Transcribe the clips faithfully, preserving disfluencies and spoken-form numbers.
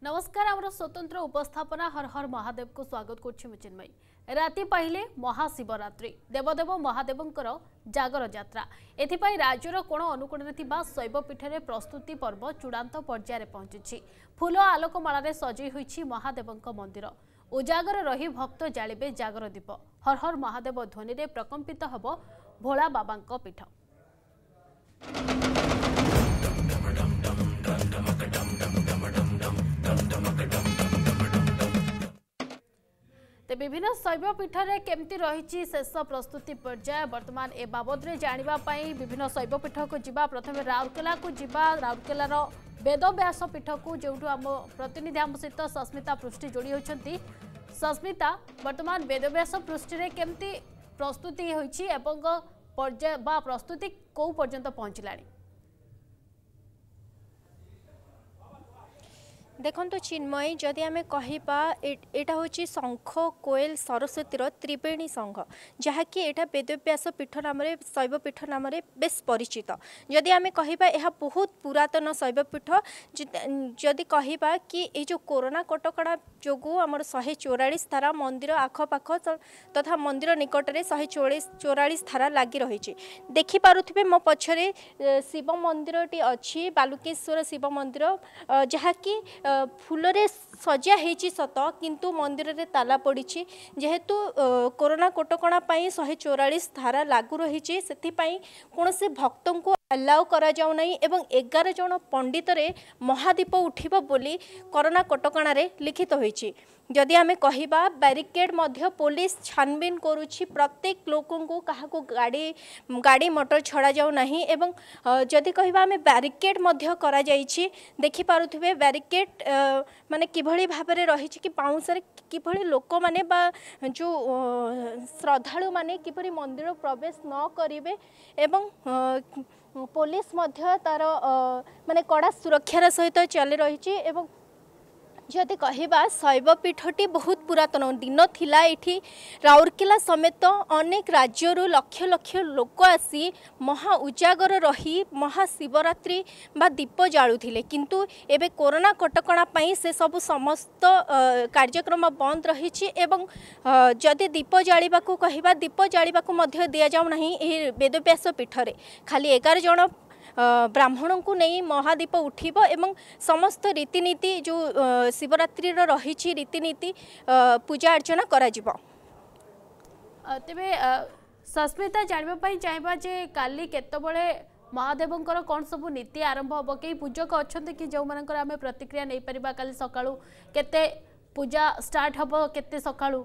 नमस्कार आमर स्वतंत्र उपस्थापना हर हर महादेव को स्वागत करुछि चिन्मयी। राति पहिले महाशिवरात्रि देवदेव महादेवंकर जागर यात्रा एथिपाई राज्यर कोण अनुकोण शैवपीठ में प्रस्तुति पर्व चूड़ांत पर्यायर पहुंची। फूल आलोकमाल सजई होइछि महादेवंक मंदिर। उजागर रही भक्त जालिबे जागर दीप। हर हर महादेव ध्वनि रे प्रकंपित हब भोला बाबांक पीठ। विभिन्न शैवपीठ में केमती रही शेष प्रस्तुति पर्याय वर्तमान ए बाबद जानापी विभिन्न शैवपीठ को जीवा प्रथम राउरकेला को जीवा राउरकेलार वेदव्यास पीठ को जो आम प्रतिनिधि आम सहित सस्मिता पृष्टि जोड़ी होती। सस्मिता वर्तमान वेदव्यास पृष्टि में केमती प्रस्तुति होती पर्याय बा प्रस्तुति कौ पर्यंत पहुंचला? देखो चिन्मयी जदि आम कहवा एटा हूँ शंख कोएल सरस्वतीर त्रिवेणी संघ जहाँकि एटा वेदव्यास पीठ नाम शैवपीठ नाम बेस परिचित। जदि आम कहवा यह बहुत पुरातन शैवपीठ। जदि कहवा कि ये जो कोरोना कटकड़ा जो आम शहे चौरालीस धारा मंदिर आखपाख तथा मंदिर निकट में शहे चौलीस चौरालीस धारा लगी रही। देखिपे मो पछरे शिव मंदिर टी अच्छी बालुकेश्वर शिव मंदिर जहाँकि फूल रे सजा होती सत किंतु मंदिर रे ताला पड़ी जेहेतु कोरोना कटकणा शहे चौरालीस धारा लागू रही से कौन से भक्तों को अलाउ करा जाऊ नहीं एवं एगार जन पंडित रे महादीप उठिबो बोली कोरोना कटकणा रे लिखित होईछि। जदि आमे कहिबा बैरिकेड मध्य पुलिस छानबीन करुछि प्रत्येक लोकों को कहा को गाड़ी गाड़ी मोटर छड़ा जाऊ नहीं एवं जदि कहिबा आमे बैरिकेड मध्य करा जाईछि। देखि पारुथिबे बैरिकेड माने किभଳି भाबरे रहिछि कि पाउंसरे किभଳି लोक माने बा जो श्रद्धालु माने किभଳି मंदिर प्रवेश न करिवे एवं पुलिस मध्य तार माने कड़ा सुरक्षार सहित चली रही। एवं जदि कहवा शैवपीठटी बहुत पुरातन दिन थिला एठी राउरकेला समेत अनेक राज्यों लक्ष लक्ष लोक आसी महा उजागर रही महाशिवरात्रि बा दीप जालुथिले किंतु एबे कोरोना कटकणा पई से सब समस्त कार्यक्रम बंद रही। एवं जदि दीप जालिबा को कहवा दीप जालिबा को मध्य दिया जाऊ नहीं एही वेदव्यास पीठरे खाली एगार जन ब्राह्मणों को नहीं महादीप उठिब एवं समस्त रीतिनीति जो शिवरात्रि रही रीतिनीति पूजा अर्चना करा जिवो। तेबे सस्मिता जानवाई चाहबा जे काली केतबळे महादेवंकर कौन सब नीति आरंभ हम कई पूजक अच्छा कि जो मानकर आमे प्रतिक्रिया नहीं परिबा काली सकाळू केते पूजा स्टार्ट हम केते सकाळू?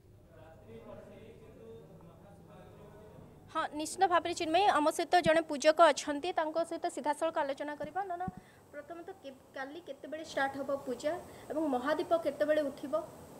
हाँ निश्चित भाव में चिन्मयी आम सहित जड़े पूजक अच्छा सहित सीधा सड़क आलोचना करवा ना प्रथम तो काली केते स्टार्ट हम पूजा एवं महादीप केते उठिब?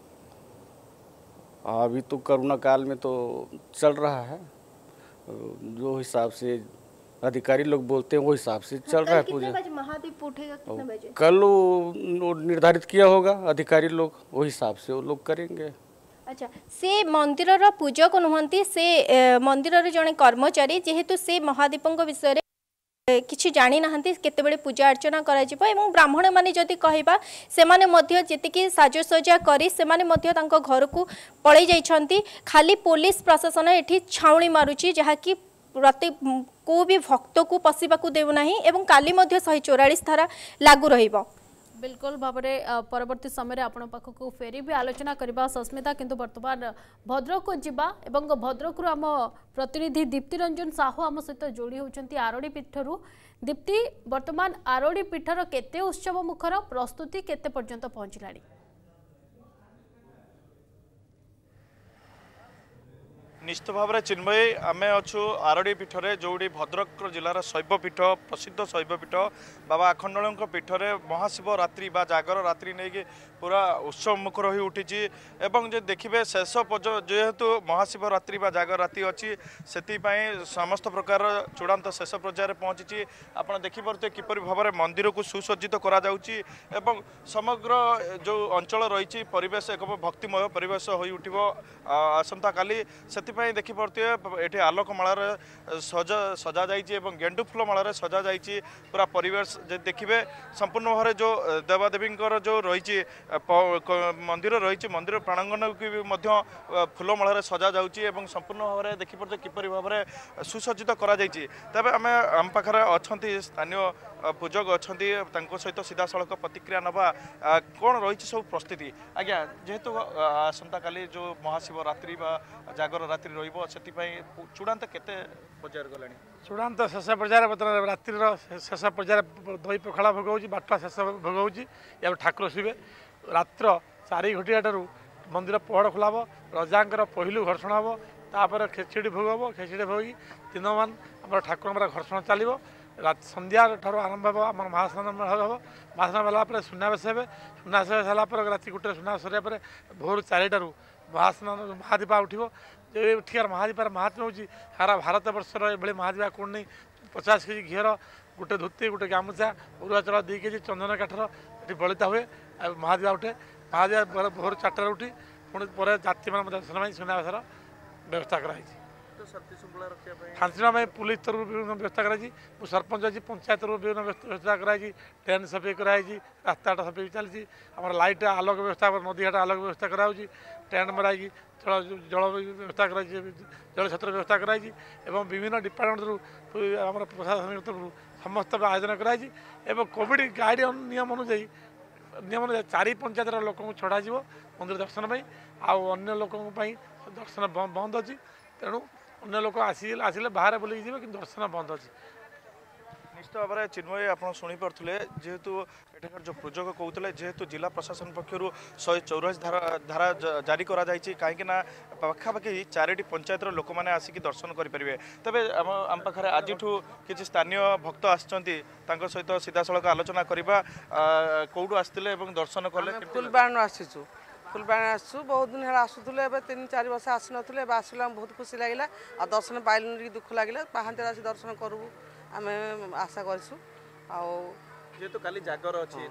अभी तो कोरोना काल में तो चल रहा है जो हिसाब से अधिकारी लोग बोलते हैं वो हिसाब से चल हाँ, रहा है पूजा। बजे महादीप उठेगा कितने बजे? कल वो निर्धारित किया होगा अधिकारी लोग वो हिसाब से वो लोग करेंगे। अच्छा से मंदिर पूजक नुहंती से मंदिर जड़े कर्मचारी जेहेतु से महादीपों विषय किछि जानी नाहंती केतेबेले पूजा अर्चना करा जिवो एवं ब्राह्मण माने जदि कहबा से माने मध्य जेतिकी साजसज्जा करी से माने मध्य तांको घर को पळै जाइछंती। खाली पुलिस प्रशासन एठी छाउणी मारुची जहा कि प्रति को भी भक्त को पसिबा को देउ नाही एवं काली मध्य शहे चौरालीस धारा लागू रहिबो। बिल्कुल भाव में परवर्ती समय आपण पाखक फेरी भी आलोचना करबा सस्मिता किंतु वर्तमान भद्रक को जीवा एवं भद्रक आम प्रतिनिधि दीप्ति रंजन साहू आम सहित जोड़ी होती आरोड़ी पीठरू। दीप्ति वर्तमान आरोड़ी पीठर केते उत्सव मुखर प्रस्तुति केते पर्यंत पहुंचलानी? निश्चित भाव में चिन्मयी आमे अच्छु आरडी पीठरे जोड़ी भद्रक जिलार शैवपीठ प्रसिद्ध शैवपीठ बाबा आखंडल पीठरे महाशिवरात्रि बा जागर रात्रि नहीं कि पूरा उत्सव मुखर हो उठी एवं जे देखिए शेष जेहेतु महाशिवरात्रि बा जागर राति अच्छी से समस्त प्रकार चूड़ांत शेष पर्यायर पहुंची आपड़ देखिपे किपर भाव में मंदिर को सुसज्जित करा जाउची एवं समग्र जो अंचल रही परिवेश एक भक्तिमय परिवेश हो उठिब आसंता काली से से देखिपे ये आलोक मालार सजा सजा जाइए गेंडु फूल मालार सजा जाइए पूरा परिवेश देखिए संपूर्ण भाव जो देवादेवी जो रही मंदिर रही मंदिर प्रांगण की फूल मालार सजा जाऊँगी संपूर्ण भाव में देखिपे किपर भाव में सुसज्जित करा तेज आम आम पाखे अच्छा स्थानीय पूजक अच्छा सहित सीधा सड़क प्रतिक्रिया नवा कौन रही सब प्रस्तुति आज्ञा जेहेतु आसंता काली जो महाशिवरात्रि जागर रात्रि रही चूड़ांत केते पर्यायर गलानी चूड़ांत शेष पर्यायर बर्तमान रात्रि शेष पर्यायर दही पखाड़ा भोग हो बाटा शेष भोग हो ठाकुर शिवे रात्र चारि घटिया ठारू मंदिर पहड़ खोलाब रजांकर पहलू घर्षण हम तापर खेचड़ी भोग हम खेचड़ी भोग दिन मान आम ठाकुर घर्षण चलो संध्या ठार आरंभ हम आम महास्नान हम महास्नान बेला सुनावेश हे सुनावेश सारापर राति गोटे सुना सर भोर चारिटार महास्नान महादीपा उठो एठार महादीपार महात्म्य हूँ सारा भारत वर्षर ये महादीपा कौन नहीं पचास केजी घीर गोटे धोती गोटे गामुछा उरुआ चला दुई केजी चंदन काठर ये बलिता हुए महादीपा उठे महादीपा भोर चार्टार उठी पुणी पर जाति मान दर्शन सुनावेशर व्यवस्था कराई शांतिनाम पुलिस तरफ विभिन्न व्यवस्था कराई सरपंच अच्छी पंचायत तरफ विभिन्न व्यवस्था कराई ट्रेन सफाई कराई रास्ताटा सफाई चलती आम लाइट आलोक व्यवस्था नदी घाट आलोक व्यवस्था कराई ट्रेन मराई जल जल व्यवस्था कराई जल छत्र व्यवस्था कराई विभिन्न डिपार्टमेंट आम प्रशासन तरफ समस्त आयोजन कराई कोविड गाइड नियम अनुଯାयी नियम अनुଯାयी चारि पंचायत लोक छड़ा मंदिर दर्शन अन्य लोक दर्शन बंद अच्छी तेणु अन्य लोक आसी आसिले बाहर बुलिक जी कि दर्शन बंद अच्छी निश्चित भाव में चिन्मय आप शुणी पारे जेहेतु एठार जो पूजक कहते जेहेतु जिला प्रशासन पक्षर शहे चौरासी धारा धारा जारी करा कहीं पाखापाखि चारोटी पंचायतर लोक मैंने आसिक दर्शन करेंगे तेज आम आम पाखे आज किसी स्थानीय भक्त आसछंती सहित सीधा सड़क आलोचना करवा कौटू आसते दर्शन कले फुलबाण आसीचु फुलबाणी आसु बहुत दिन है आसुले तीन चार वर्ष आसी ना आसला बहुत खुशी लगे आ दर्शन पाइल दुख लगे पाहांती आस दर्शन करूँ आम आशा करूँ जेहेतु काली जागर अच्छी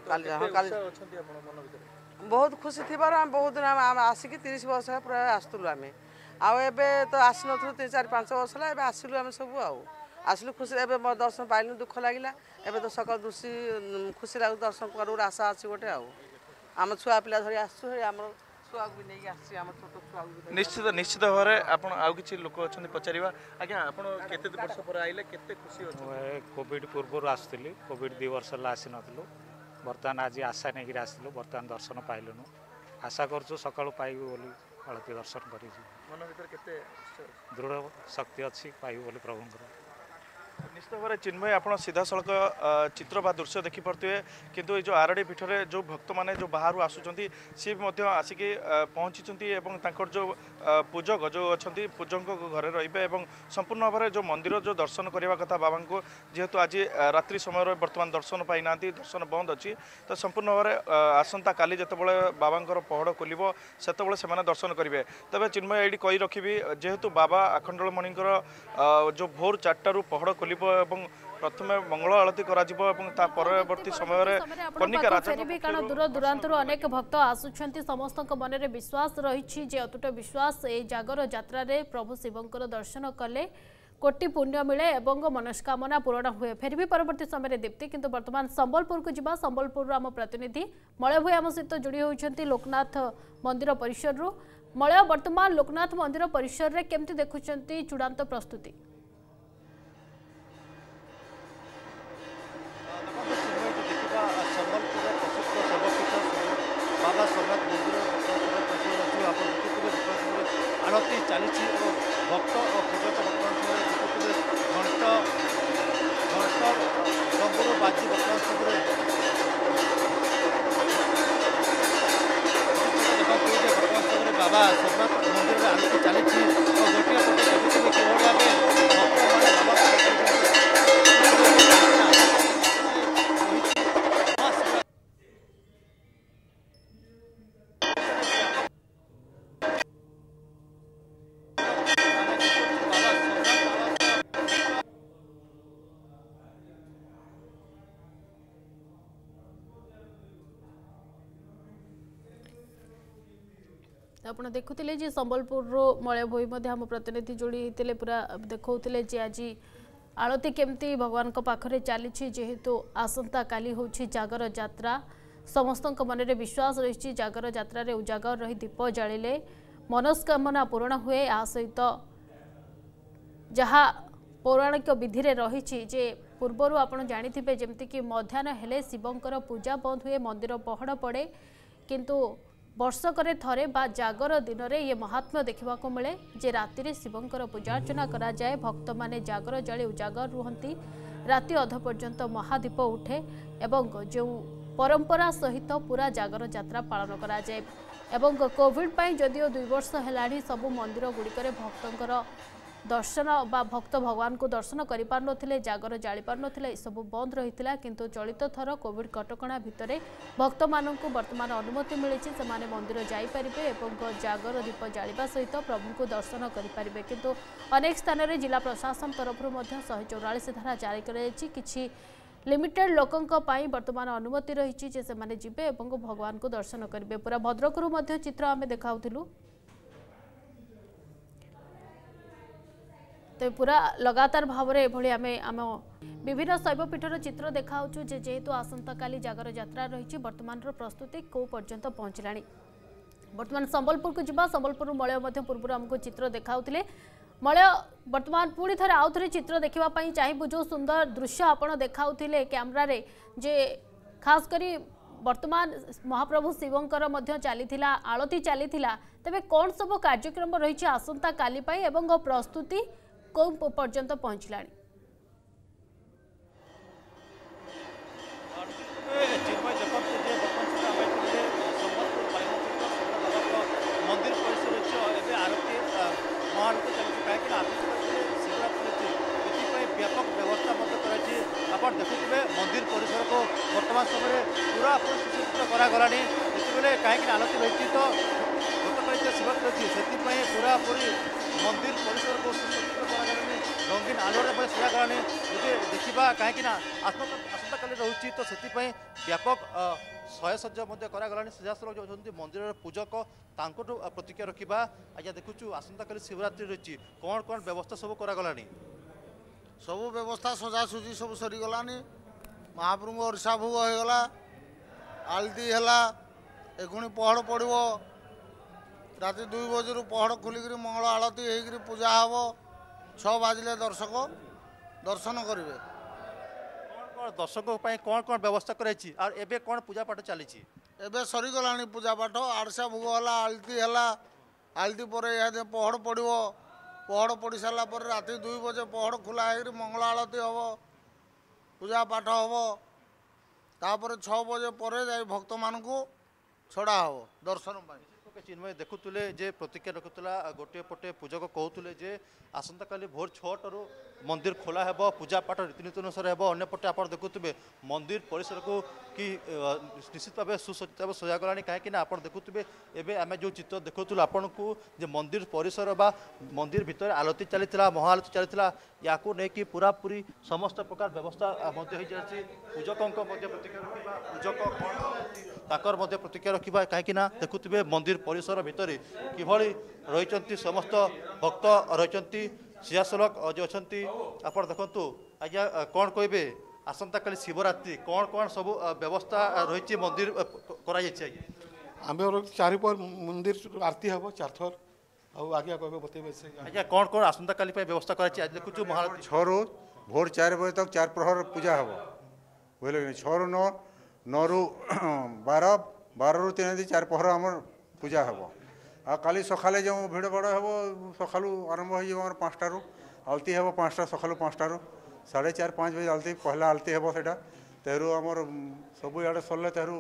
बहुत खुशी थी आम बहुत दिन आम आसिक तीस वर्ष पूरा आसलु आम आबे तो आसी नु तीन चार पाँच वर्ष है आसलु आम सब आसलु खुशी एवं दर्शन पाइल दुख लगे एवं तो सकाल दूसरी खुशी लगे दर्शन करूँ आशा अच्छी गोटे आम छुआ पिला धरी आसु आम छुआ भी नहीं आसी आम छोट छुआ निश्चित निश्चित भाव में आप आउ कि लोक अच्छा पचार आज्ञा आप केते वर्ष पर आइले केते खुशी अच्छे कोविड पूर्व आसुली कोविड दुई वर्ष आसी नथिलु बर्तमान आज आशा नहीं आसलु बर्तमान दर्शन पाइलुनु आशा करूँ सकाळु पाइबु बोली आलती दर्शन कर मन भर केते दृढ़ शक्ति अच्छी पाइबु बोली प्रभुंकर निश्चित भाव में चिन्मय आप सीधा सड़क चित्र बा दृश्य देखिपे किंतु ये जो आरडी पीठ में जो भक्त मैंने जो बाहर आसुँच सी आसिक पहुँची जो पूजक जो अच्छा पूजक घरे रे संपूर्ण भाव में जो मंदिर जो दर्शन करने कथा बाबा को जेहेतु आज रात्रि समय बर्तमान दर्शन पाई ना दर्शन बंद अच्छी तो संपूर्ण भाव में आसंता काली जितेबाला बाबा पहड़ खोल से दर्शन करेंगे तेज चिन्मय ये कही रखी जेहेतु बाबा आखंडलमणि जो भोर चार्टार पहड़ खोल प्रथम मंगल आरती परवर्ती समय कारण दूर दूरांतर अनेक भक्त आसुंच समस्त मन में विश्वास रही अतुट विश्वास ए जागर यात्रा रे प्रभु शिवंकर दर्शन कले कोटि पुण्य मिले एवं मनस्कामना पूरण हुए फिर भी परवर्ती समय दीप्ति किंतु वर्तमान संबलपुर को जिबा संबलपुर आम प्रतिनिधि मलय भाई आम सहित जोड़ी होती लोकनाथ मंदिर परिसर मलय वर्तमान लोकनाथ मंदिर परिसर रे केमती देखुंट चूड़ांत प्रस्तुति बाबा सोमनाथ मंदिर आरती चली भक्त और पूजक घंट घंट डंबुर बाजी बर्तमान समय बाबा सोमनाथ मंदिर आरती चली गोटे पटे ଆପଣ ଦେଖୁଥିଲେ ଯେ ସମ୍ବଲପୁରରୁ ମଳୟ ଭୋଇ ମଧ୍ୟ ଆମ ପ୍ରତିନିଧି ଯୋଡ଼ି ହେଇଥିଲେ पूरा ଦେଖାଉଥିଲେ ଯେ ଆଜି आलती केमती भगवान पाखरे चली जेहेतु आसंता काली होछि जागर यात्रा समस्त मन में विश्वास रही जागर यात्रा रे उजागर रही दीप जालिले मनस्कामना पूर्ण हुए आ सहित जहाँ पौराणिक विधि रे रही जे पूर्वर आपण जानिथिबे जेमति कि मध्याह्न हेले शिवंकर पूजा बंद हुए मंदिर पहड़ पड़े किंतु वर्षकरे थरे बा जागर दिन में ये महात्म्य देखा मिले जे राति शिवंकर पूजार्चना करा जाए भक्त माने जागर जाली उजागर रुहंती राति अध पर्यंत महादीप उठे एवं जो परंपरा सहित पूरा जागर यात्रा पालन करा जाए एवं कोविड पाई जदियो दुई वर्ष हेलाणी सबु मंदिर गुड़िकर भक्तंकर दर्शन बा भक्त भगवान को दर्शन करि पार नथिले जागर जाली पार नथिले सब बंद रहितिला किंतु चलित थर कोविड कटकणा भितरे भक्त माननकु वर्तमान अनुमति मिली से माने मंदिर जाई परिबे एवं जागर दीप जालिबा सहित प्रभु को दर्शन करि परिबे किंतु अनेक स्थान रे जिला प्रशासन तरफ मध्य एक सौ चौवालीस धारा जारी कराई किछि लिमिटेड लोकंक पाई वर्तमान अनुमति रही जे से माने जिबे एवं भगवान को दर्शन करिवे पूरा भद्रकरू मध्य चित्र आमे देखाउथिलु तो पूरा लगातार भाव में एभली आमे आम विभिन्न शैवपीठर चित्र देखाऊँ जेहेतु आसंता काली जागर यात्रा रही वर्तमान प्रस्तुति कौ पर्यंत पहुँचला वर्तमान संबलपुर को जीवा संबलपुर मलय पूर्व आमको चित्र देखाऊले मलय वर्तमान पुणी थे आउ थे चित्र देखापी चाहबू जो सुंदर दृश्य आपड़ देखाऊले कैमरा रे जे खास करी वर्तमान महाप्रभु शिवंकर चली आलती चली तेबे कौन सब कार्यक्रम रही आसंता काली एवं प्रस्तुति कौ पर्यंत पहुँचला मंदिर परिसर अच्छे आरती महाआरती चलती कहीं शिवरात्रि व्यापक व्यवस्था आप देखुए मंदिर परिसर को वर्तमान समय पूरा सुसज्जित करागला जिते कहीं आलती रही तो गतकाल शिवरात्रि अच्छी से पूरा पूरी मंदिर परिसर को सुसज्जित करागलानी रंगीन आलोर सजागलानी ये देखा कहीं आसंता काली रोचे तो से व्यापक शयसज्ज करागलानी सीधासल जो मंदिर पूजक तांकटू प्रतिक्रिया रखा आज देखुचु आसंता काली शिवरात्रि रही कौन कौन व्यवस्था सब करागलानी सबू व्यवस्था सजासुजी सब सरीगलानी महाप्रभु अरिषा भोग होगला आलती है एगुणी पहड़ पड़ो राति दुई बजे पहड़ खोलिक मंगल आलती होकर पूजा हम छ बाजिले दर्शक दर्शन करेंगे दर्शक कौन कौन व्यवस्था कराई और एबे कौन पूजा पाठ चली एबे सरीगला पूजा पाठ आड़सा भोग है आलती है आलती पर पहड़ पड़ो पहड़ पड़ सारापर राति दुई बजे पहड़ खोला हो मंगल आलती हम पूजा पाठ हम तापर छ बजे पर जाई भक्त मान छड़ा हम दर्शन चिन्मय देखुले जे प्रतिक्रिया रखुला गोटे पटे पूजक कहते जे आसंता काली भोर छटू मंदिर खोला है पूजा पाठ रीतिनीति अनुसार है अन्य पटे आप देखुए मंदिर परिसर को कि निश्चित भाव सुसज्जित भाव सजागला कहीं आप देखुए एवं आम जो चित्र देखुलू आपन को जे मंदिर परिसर बा मंदिर भितर आलती चली महाआलती चली या नहीं पूरा पूरी समस्त प्रकार व्यवस्था पूजकों प्रतिक्रिया रखा पूजक ताकर प्रतिक्रिया रखा कहीं देखुए मंदिर परिसर भितर किभली रही समस्त भक्त रही सियासलक जो अच्छा आप देखु आज्ञा कौन कहे आसंता काली शिवरात्रि कौन कौन सब व्यवस्था रही मंदिर कर आम चारिपर मंदिर आरती हम चार थर आज्ञा कहे बतेबे आज्ञा कौन कौन आसंता काली व्यवस्था कर देखु महाआरती छू भोर चार बजे तक चार प्रहर पूजा हम बुझे छू नौ नौ रु बार बार रु तीन चार प्रहर आम पूजा हम आ काली सकाले जो भिड़ बड़ हम सका आरंभ हो पाँचटारू आलती हम पाँचटा सका पाँचटारू साढ़े चार पाँच बजे आलती पहला आलती हम से तेरू आमर सब इे सरले तेरू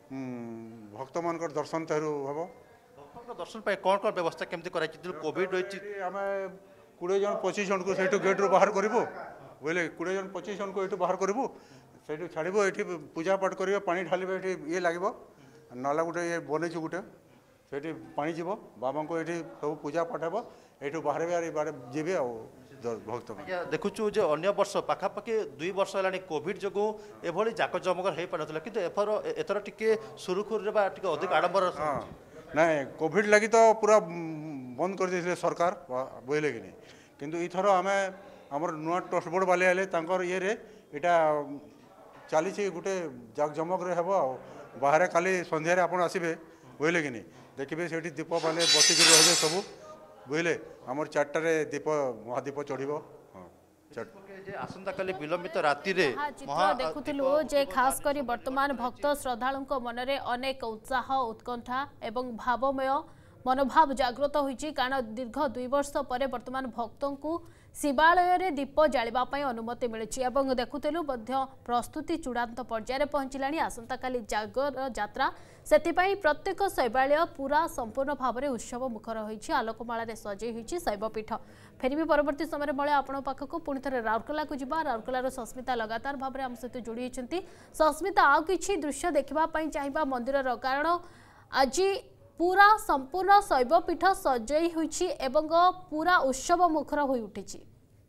भक्त मान दर्शन तेरू हम दर्शन पाई कौन कौन व्यवस्था केमती कर कोविड रही आम कोड़े जन पचिश जन को सही गेट रू बाहर करूँ बुझे कोड़े जन पचिश जन को ये बाहर करूँ से छाड़ू ये पूजा पाठ करेंगे पानी ढालिबे ये ये लगे नाला गोटे ये बनईचु गोटे से पानी जीव बाबा को ये सब पूजा पाठ हम ये बाहर बाहर जीवे आ भक्त देखुचु जे अन्य वर्ष पाखापाखि दुई वर्ष है कोविड जो एभली जाक जमक हो पार ना कि एथर टिके सुरुखुर अधिक आडंबर ना कोविड लगी तो पूरा बंद कर देथिले सरकार बुझले कि नहीं किंतु इथर आमे हमर नुआ ट्रस्ट बोर्ड वाले आले तांकर ये रे एटा चली गोटे जाकजमक हेब बाहर काली संध्यारे आपन आसबे बुझले कि नहीं देखिए से दीप मैंने बसिक रही सब बुझले आमर चार्टारे दीप महादीप चढ़ आसंता काली विलंबित राति रे चित्र देखुथिलु जे खास करी वर्तमान भक्त श्रद्धालुଙ୍କ मनरे अनेक उत्साह उत्कंठा एवं भावमय मनोभाव जागृत होइछि कारण दीर्घ दुई वर्ष पर वर्तमान भक्तों को शिवालय रे दीप जालिबा पई अनुमति मिलिछि एवं देखुथिलु मध्य प्रस्तुति चूड़ांत पर्याय रे पहुंचिलाणी आसंता काली जागर यात्रा सेतिपाई प्रत्येक शैवालय पूरा संपूर्ण भाव में उत्सव मुखर होइछि आलोकमाला रे सजै होइछि शैवपीठ फेरिबी परवर्ती समय मळे आपण पाखक पुणी थे राउरकेला को जिबा राउरकेला सस्मिता लगातार भाव में आम सहित जोड़ी होइछन्ती सस्मिता आउ किछि दृश्य देखिबा पई चाहिबा मंदिर रो कारण आज पूरा संपूर्ण शैवपीठ सजै होइछि एवं पूरा उत्सव मुखर होई उठिछि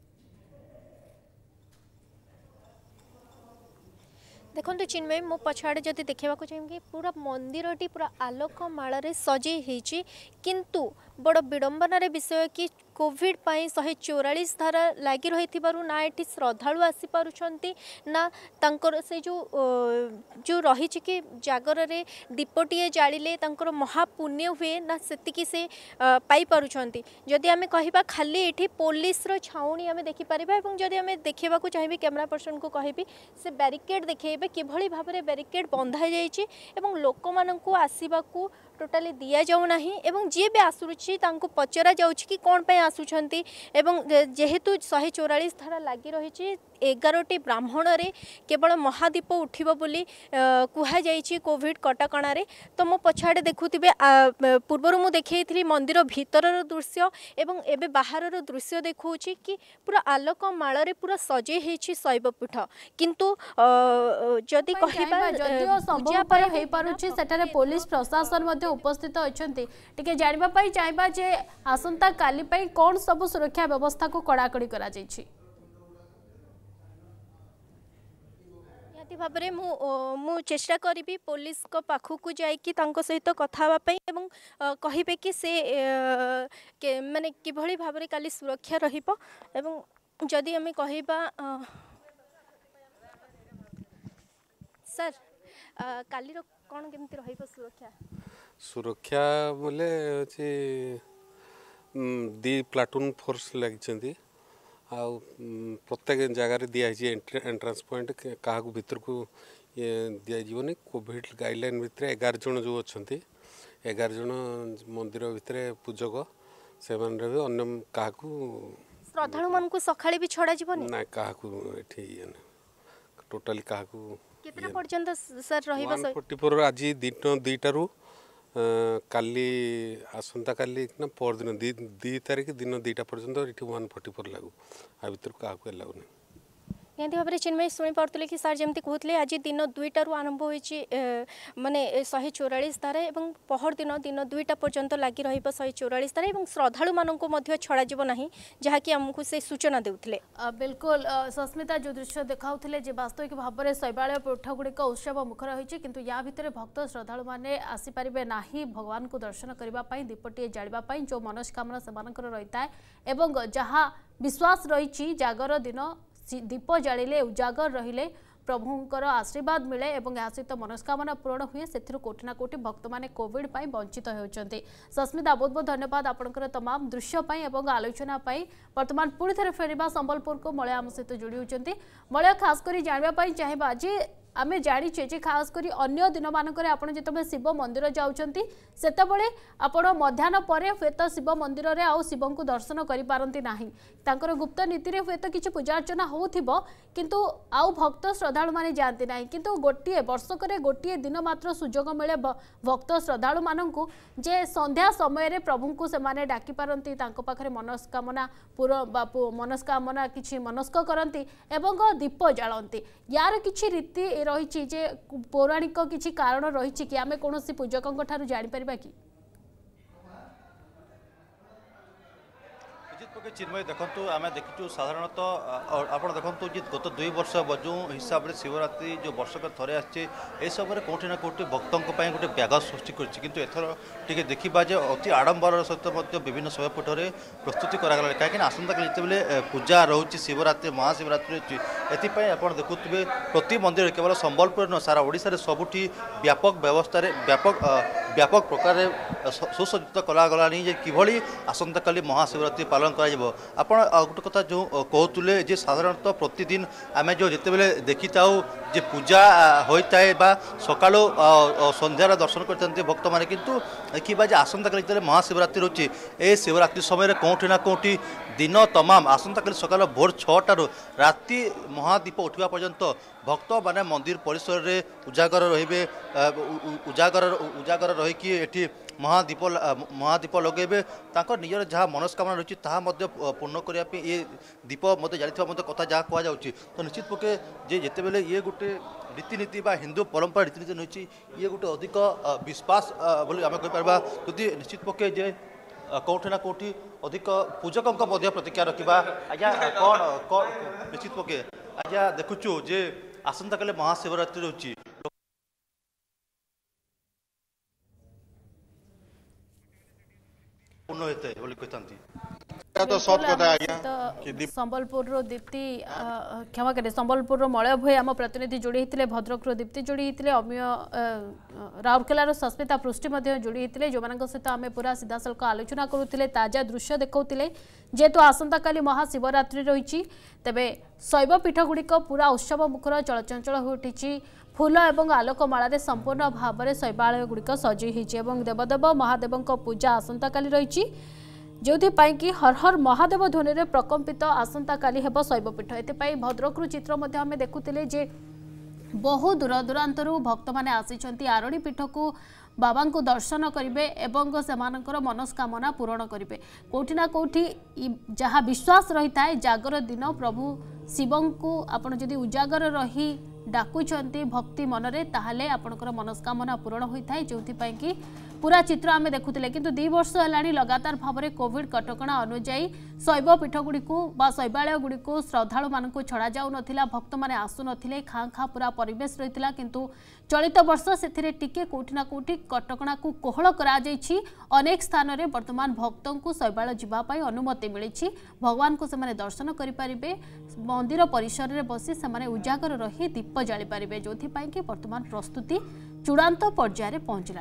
देखो चिन्मय मो पछाड़े जदि देखा चाहिए पूरा मंदिरटी पूरा आलोक माल सजे होती किंतु बड़ विडंबनार विषय कि कोविड पाई शहे चौरालीस धारा लगी रही ना ये श्रद्धालु आसी पारुछंती ना तांकर से जो जो रही कि जागर रे दीपटीए जालिले तांकर महापुण्य हुए ना सेतिकी से पाई पारुछंती जदि आमे कहिबा खाली एठी पुलिस रो छाउणी आमे देखि परिबा एवं जदि आमे देखिबा को चाहिबी कैमरा पर्सन को कहिबी से बैरिकेड देखैबे किभଳି भाबरे बैरिकेड बंधा जाइछि एवं लोक माननकु आसीबा को टोटाली दिया जाऊ नाही एवं जे भी आसुछि तांको पचरा जाउछि कि कोन पे आसुछंती एवं जेहेतु शहे चौरालीस धारा लगी रही एगारोटी ब्राह्मण रे केवल महादीप उठिबो बोली कुहा जाइछि कोविड कटकणा रे तो मो पछाड़े देखुथिबे पूर्वरु मु देखैथिली मंदिर भीतरर दृश्य एवं एबे बाहरर दृश्य देखौछि कि पूरा आलोक माल रे पूरा सजे हेछि शैवपीठ किंतु जदि कहिबा जदिओ संभव पर हे पारुछि सेटारे पुलिस प्रशासन मध्ये उपस्थित अछंती टिके जानिबा पई चाहबा जे आसंता काली पई कोन सब सुरक्षा व्यवस्था को कड़ाकड़ी करा जाइछि भाव में मु चेष्टा करी पुलिस को पाखु को जाइकी तांको सहित कथा पई एवं कहिबे कि से के माने किभଳି भाव में काली सुरक्षा रहिबो एवं जदि हमें कहिबा सर काली रो कोन केमति रहिबो सुरक्षा सुरक्षा बोले अछि दी प्लाटून फोर्स लगी आउ प्रत्येक जगार दिखाई एंट्रांस पॉइंट क्या भीतर को ये दिज्वनी कोविड गाइडलाइन भितर एगार जन जो अच्छा एगार जन मंदिर भितर पूजक से अन्य क्या श्रद्धालु मान को सखाळे भी छड़ा जीवन ना क्या टोटाली क्या केतना पर्यंत सर रहिबो एक सौ चौवालीस आज दिन दुईटारू काली आसंता काली ना पर दिन दी दी तारीख दिन दुईटा पर्यंत ये वन फोर्टी फोर लागू आ भर क्या लगुनि निहती भाव में चिन्मय शुणी पारे कि सार जमी कहते आज दिन दुईटार आरंभ होती माने शहे चौरालीस धारा और पहर दिन दिन दुईटा पर्यंत लगी रही शहे चौरालीस धारा और श्रद्धालु मानक छड़ा ना जहाँकि आमको से सूचना देते बिल्कुल सस्मिता जो दृश्य देखाऊले वास्तविक भाव में शैवालय पीठ गुड़िक उत्सव मुखर होती किंतु या भितर भक्त श्रद्धालु मैंने आसीपारे ना भगवान को दर्शन करने दीपटे जावाई जो मनस्कामना से रही है और जहाँ विश्वास रही जागर दिन दीप जालिले उजागर रहिले प्रभुंकर आशीर्वाद मिले और यह सहित मनस्कामना पूरण हुए से कोटि ना कोटि भक्त मैंने कोविड पाई वंचित होती सस्मिता बहुत बहुत धन्यवाद आपंकर तमाम दृश्य और आलोचना वर्तमान पुणी थे फेरवा संबलपुर को मलय आम सहित जोड़ी होती मलय खास कर जानवाई चाहिए जे आमे जानिचे जे खास करी अन्य दिन मानक आपड़ जो शिव मंदिर जाउछंती सेतबेले आपण मध्याह्न पर हुएत शिव मंदिर रे आउ शिव को दर्शन करि पारंती नाही तांकर गुप्त नीति रे हुएत किछि पूजा अर्चना होउथिबो किंतु आउ भक्त श्रद्धालु माने जानती नाही किंतु गोटिए वर्षक रे गोटिए दिन मात्र सुजोग मिले भक्त श्रद्धालु माननकु जे संध्या समय रे प्रभु को से माने डाकी पारंती तांको पाखरे मनस्कामना पूरा मनस्कामना किछि मनस्क करंती एवं दीप जालंती यार किछि रीति रही जे पौराणिक किछि कारण रही कि आमे कोनोसी पूजकंक ठारु जानि परिबा कि पक्षे चिन्मय देखु आम देखु साधारणतः आप देखु जी गत दुई वर्ष जो हिसाब से शिवरात्रि जो वर्षक थे आए समय कौटी ना कौटी भक्तों गोटे व्याघ सृष्टि कर एथर टे देखा जे अति आडंबर सहित विभिन्न शैवपीठ में प्रस्तुति करागला कहीं आसंता काली जिते पूजा रोचे शिवरात्रि महाशिवरात्रि रोचे एपाई आप देखुए प्रति मंदिर केवल संबलपुर न सारा ओडिशा रे सबुठी व्यापक व्यवस्था व्यापक व्यापक प्रकार सुसज्जित करागला कि आसंता काली महाशिवरात्रि पालन कर गोटे कथा जो कहते जे साधारणतः प्रतिदिन आम जो जिते देखी था जे पूजा होता है सका संध्यार दर्शन करते भक्त मैंने किंतु देखा आसंता काली जिते महाशिवरात्रि रोचे ए शिवरात्रि समय कौटी ना कौटी दिन तमाम आसंता काली सकाल भोर छटार राति महादीप उठा पर्यंत भक्त माने मंदिर परिसर रे उजागर रहिबे उजागर उजागर रहीकि एठी महादीप महादीप लगेबे तांकर निजर जहाँ मनस्कामना रही ताहा पूर्ण करने ये दीप मत जानी कथा जहाँ कहुच्छी तो निश्चित पक्षे जे जिते बेले ये गोटे रीतिनीति बा हिंदू परंपरा रीतिनीति रही ये गोटे अधिक विश्वास बोली आम कहीपर जदि निश्चित पक्षे जे कौटी ना कौटी अधिक पूजकों प्रतिक्रिया रखा आज्ञा कौन कौन निश्चित पक्षे आज्ञा देखुचु जे आसंता काली महाशिवरात्रि रोची पूर्ण होते बोली कहते तो संबलपुर दीप्ति क्षमा करे संबलपुर मलय भोई आम प्रतिनिधि जोड़ी होते भद्रक दीप्ति जोड़ी होते अमीय राउरकेलार सस्मिता पृष्टि जोड़ी होते जो सहित आम पूरा सीधा सल्क आलोचना करुले ताजा दृश्य देखते जेहेतु आसंता काली महाशिवरात्रि रही तेबे शैव पीठगुड़िक पूरा उत्सव मुखर चलचंचल हो उठी फूल और आलोकमाल संपूर्ण भाव में शैवालय गुड़िक सजी होती देवदेव महादेव पूजा आसंता काली रही जो कि हर हर महादेव ध्वनि में प्रकम्पित आसंता काली हेब शैवपीठ एपाई भद्रक चित्र आम देखुले जे बहु दूर दूरांतर भक्त मैंने आसी आरणी पीठ को बाबा को दर्शन करेंगे एवं से मनस्कामना पूरण करेंगे कौटिना कौटी जहाँ विश्वास रही है जागर दिन प्रभु शिव को आपड़ जदि उजागर रही डाकुचंती भक्ति मनरे ताहले आपणकर मनस्कामना पूरण होता है जो कि पूरा चित्र आम देखुले किंतु दी वर्ष है लगातार भाव में कोविड कटकणा अनुजाई शैव पीठगुड़ी शैवालय गुड़ी श्रद्धालु मान छड़ा जाऊ ना भक्त मैंने आसु ना खाँ खाँ पूरा परिवेश रही किंतु चलित वर्ष से टिके कौटिना कौटि कटकणा को कोहल कर अनेक स्थान में वर्तमान भक्तों को शैवालय जावाई अनुमति मिली भगवान को से दर्शन करें मंदिर परिसर में बसी से उजागर रही दीप जाली पारे जो कि वर्तमान प्रस्तुति चूड़ांत पर्यायर पहुंचला।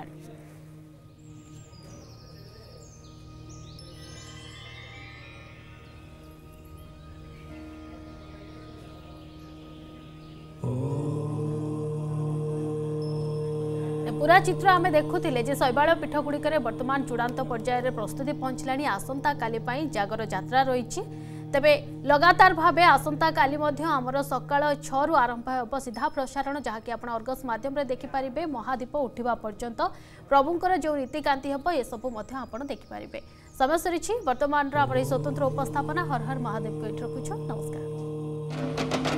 पूरा चित्र आम देखुले शैवालय पीठगुड़िक वर्तमान चूड़ांत पर्यायर प्रस्तुति पहुंचला आसंता काली जागर यात्रा रही तेबे लगातार भावे आसंता काली आमर सकाळ छु आरंभ हो सीधा प्रसारण जहाँकि आप अर्गस मध्यम देखिपारे महादीप उठा पर्यंत प्रभुंर जो रीतिकांति हम ये सबू आप देखिपारे समय सरी वर्तमान स्वतंत्र उपस्थापना हर हर महादेव को रखुछ नमस्कार।